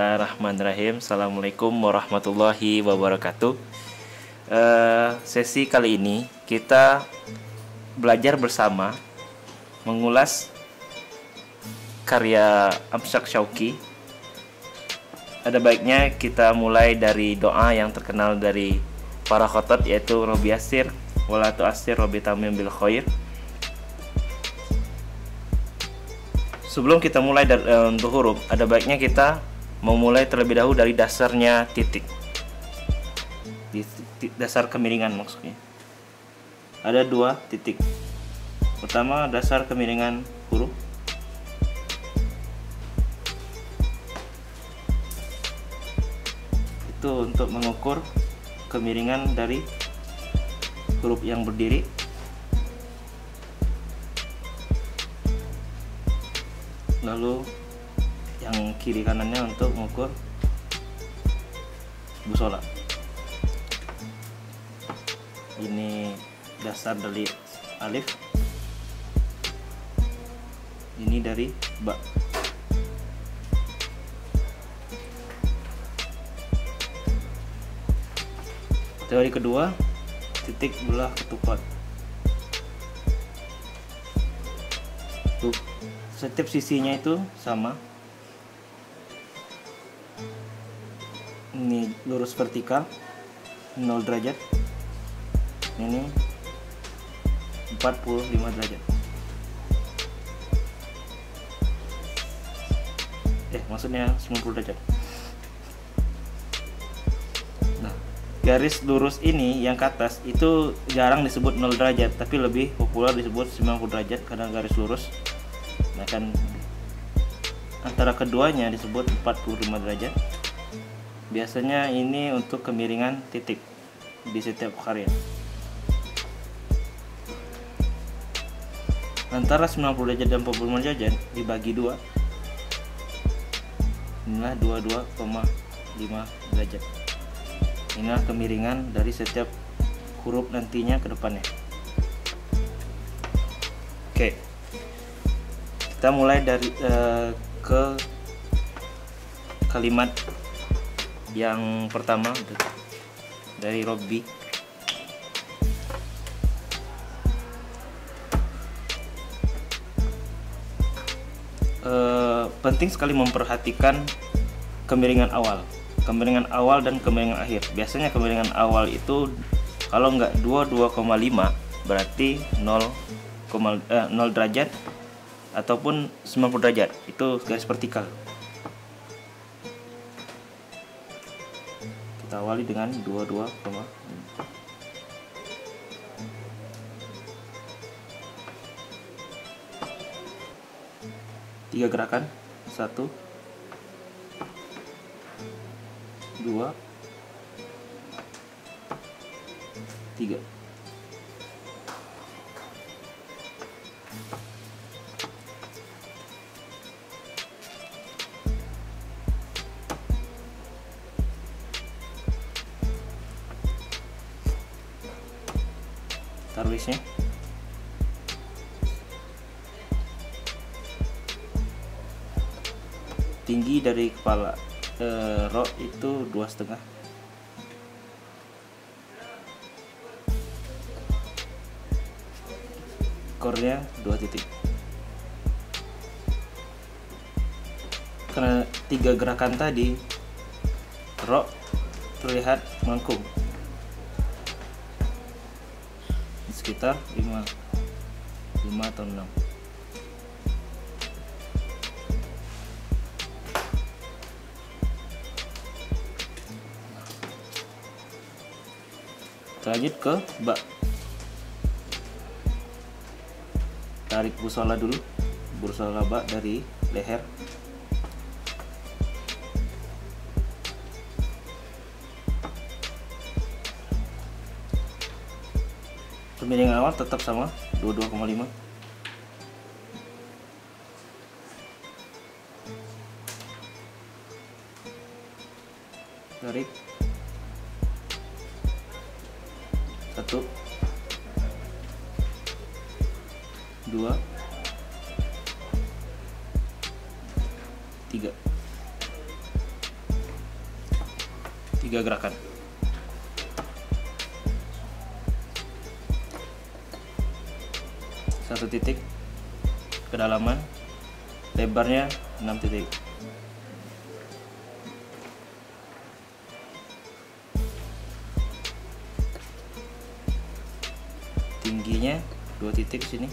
Bismillahirrahmanirrahim. Assalamualaikum warahmatullahi wabarakatuh. Sesi kali ini kita belajar bersama mengulas karya Amsyad Syauqi. Ada baiknya kita mulai dari doa yang terkenal dari para khotot, yaitu Robbi Yassir wala tu'assir Robbi tamim bil khair. Sebelum kita mulai untuk huruf, ada baiknya kita memulai terlebih dahulu dari dasarnya titik. Dasar kemiringan maksudnya. Ada dua titik. Pertama, dasar kemiringan huruf. Itu untuk mengukur kemiringan dari huruf yang berdiri. Lalu yang kiri kanannya untuk mengukur busola. Ini dasar dari alif, ini dari ba. Teori kedua, titik belah ketupat. Setiap sisinya itu sama. Ini lurus vertikal 0 derajat. Ini 45 derajat. Maksudnya 90 derajat. Nah, garis lurus ini yang ke atas itu jarang disebut 0 derajat, tapi lebih populer disebut 90 derajat karena garis lurus. Nah, kan antara keduanya disebut 45 derajat. Biasanya ini untuk kemiringan titik di setiap karya. Antara 90 derajat dan 45 derajat dibagi dua, inilah 22,5 derajat. Inilah kemiringan dari setiap huruf nantinya ke depannya. Oke, kita mulai dari ke kalimat yang pertama dari Robbi. Penting sekali memperhatikan kemiringan awal dan kemiringan akhir. Biasanya kemiringan awal itu kalau nggak 2,5 berarti 0 derajat ataupun 90 derajat, itu garis vertikal. Kita awali dengan 22,5. Tiga gerakan, 1, 2, 3. Tarwisnya tinggi dari kepala, ro itu 2,5. Kornya 2 titik. Karena 3 gerakan tadi ro terlihat melengkung sekitar 5 atau 6. Lanjut ke ba. Tarik busola dulu, busola ba dari leher. Kemiringan awal tetap sama 22,5. Tarik 1, 2, 3. 3 gerakan. Satu titik kedalaman, lebarnya 6 titik. Tingginya 2 titik sini.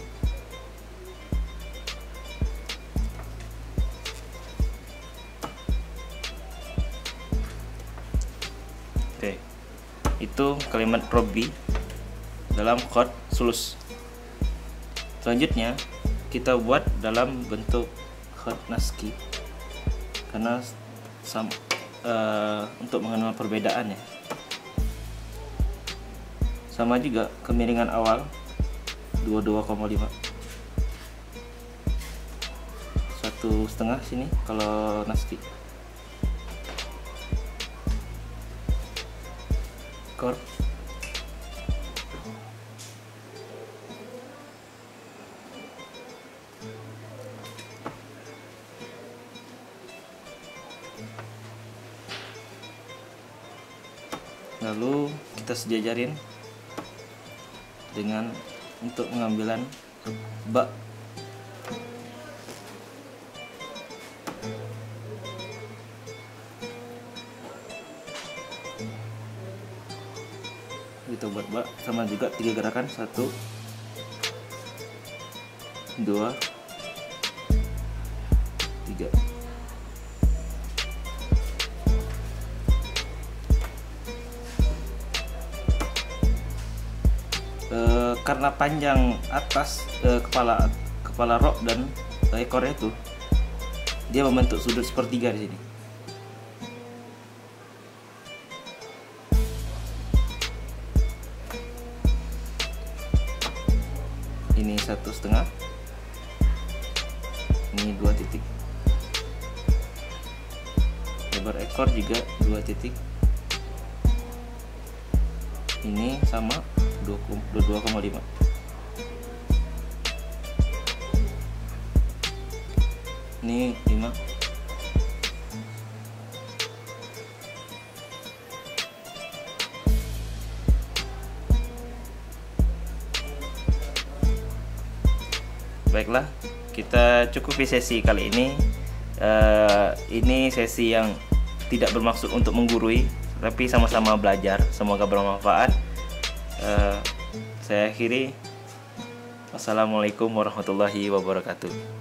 Oke, itu kalimat Robby dalam chord sulus. Selanjutnya kita buat dalam bentuk chord Nasci karena untuk mengenal perbedaannya. Sama juga kemiringan awal 22,5, 1,5 sini kalau Nasci. Chord lalu kita sejajarin dengan untuk pengambilan ba. Kita buat ba sama juga 3 gerakan, 1 2 3. Karena panjang atas kepala rok dan ekornya itu, dia membentuk sudut sepertiga di sini. Ini 1,5, ini 2 titik. Lebar ekor juga 2 titik. Ini sama 22,5. Ini 5. Baiklah, kita cukupi sesi kali ini. Ini sesi yang tidak bermaksud untuk menggurui, tapi sama-sama belajar. Semoga bermanfaat. Saya akhiri. Wassalamualaikum warahmatullahi wabarakatuh.